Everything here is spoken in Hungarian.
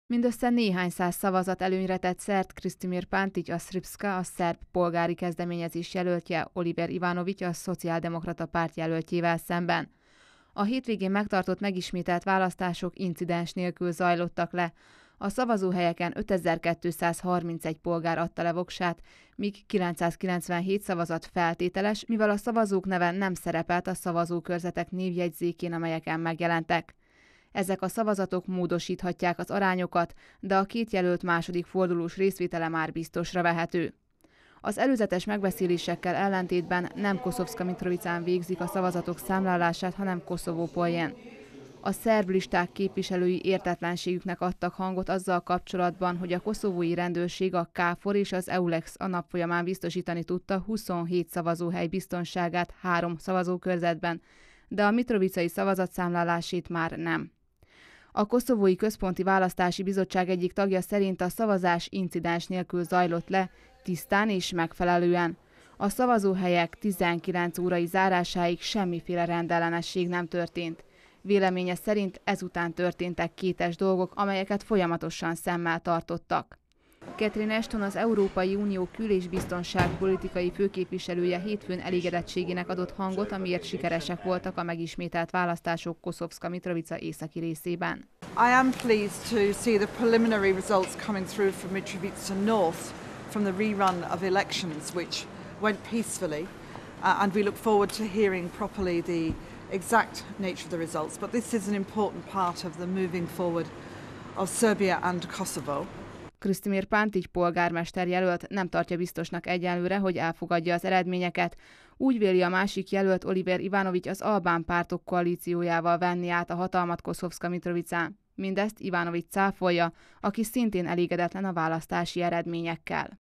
Mindössze néhány száz szavazat előnyre tett szert Kristimir Pantić, a Srpska, a szerb polgári kezdeményezés jelöltje, Oliver Ivanović, a szociáldemokrata párt jelöltjével szemben. A hétvégén megtartott megismételt választások incidens nélkül zajlottak le. A szavazóhelyeken 5231 polgár adta le voksát, míg 997 szavazat feltételes, mivel a szavazók neve nem szerepelt a szavazókörzetek névjegyzékén, amelyeken megjelentek. Ezek a szavazatok módosíthatják az arányokat, de a két jelölt második fordulós részvétele már biztosra vehető. Az előzetes megbeszélésekkel ellentétben nem Kosovska Mitrovicán végzik a szavazatok számlálását, hanem Koszovó-Poljen. A szerb listák képviselői értetlenségüknek adtak hangot azzal kapcsolatban, hogy a koszovói rendőrség, a KFOR és az EULEX a nap folyamán biztosítani tudta 27 szavazóhely biztonságát 3 szavazókörzetben, de a mitrovicai szavazatszámlálásét már nem. A Koszovói Központi Választási Bizottság egyik tagja szerint a szavazás incidens nélkül zajlott le, tisztán és megfelelően. A szavazóhelyek 19 órai zárásáig semmiféle rendellenesség nem történt. Véleménye szerint ezután történtek kétes dolgok, amelyeket folyamatosan szemmel tartottak. Catherine Ashton, az Európai Unió kül- és biztonságpolitikai főképviselője hétfőn elégedettségének adott hangot, amiért sikeresek voltak a megismételt választások Kosovska Mitrovica északi részében. I am pleased to see the preliminary results coming through from Mitrovica North from the rerun of elections which went peacefully and we look forward to hearing properly the exact nature of the results, but this is an important part of the moving forward of Serbia and Kosovo. Kristimir Pantić polgármester jelölt nem tartja biztosnak egyelőre, hogy elfogadja az eredményeket. Úgy véli a másik jelölt, Oliver Ivanović, az albán pártok koalíciójával venni át a hatalmat Kosovska Mitrovicán. Mindezt Ivanović cáfolja, aki szintén elégedetlen a választási eredményekkel.